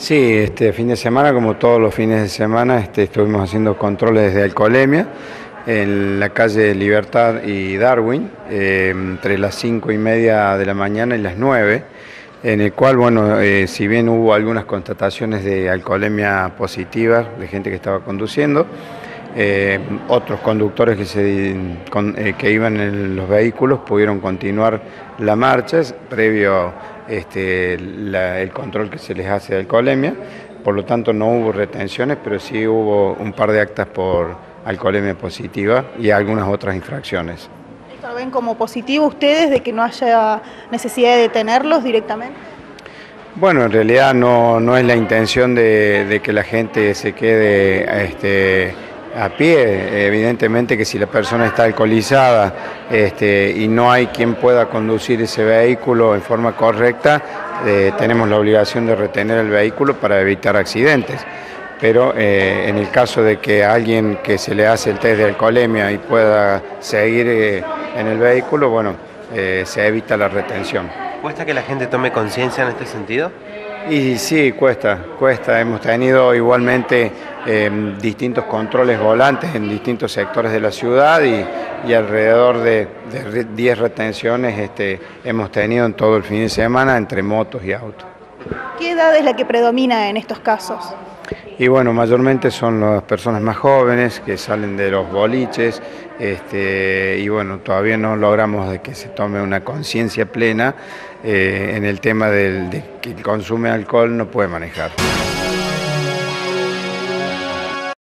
Sí, este fin de semana, como todos los fines de semana, estuvimos haciendo controles desde Alcoholemia, en la calle Libertad y Darwin, entre las 5:30 de la mañana y las 9, en el cual, bueno, si bien hubo algunas constataciones de alcoholemia positivas de gente que estaba conduciendo, otros conductores que iban en los vehículos pudieron continuar la marcha previo el control que se les hace de alcoholemia. Por lo tanto no hubo retenciones, pero sí hubo un par de actas por alcoholemia positiva y algunas otras infracciones. ¿Esto lo ven como positivo ustedes, de que no haya necesidad de detenerlos directamente? Bueno, en realidad no es la intención de que la gente se quede a pie. Evidentemente que si la persona está alcoholizada y no hay quien pueda conducir ese vehículo en forma correcta, tenemos la obligación de retener el vehículo para evitar accidentes. Pero en el caso de que alguien que se le hace el test de alcoholemia y pueda seguir en el vehículo, bueno, se evita la retención. ¿Cuesta que la gente tome conciencia en este sentido? Y sí, cuesta. Hemos tenido igualmente distintos controles volantes en distintos sectores de la ciudad y alrededor de 10 retenciones hemos tenido en todo el fin de semana entre motos y autos. ¿Qué edad es la que predomina en estos casos? Y bueno, mayormente son las personas más jóvenes que salen de los boliches, y bueno, todavía no logramos de que se tome una conciencia plena en el tema de que el consume alcohol no puede manejar.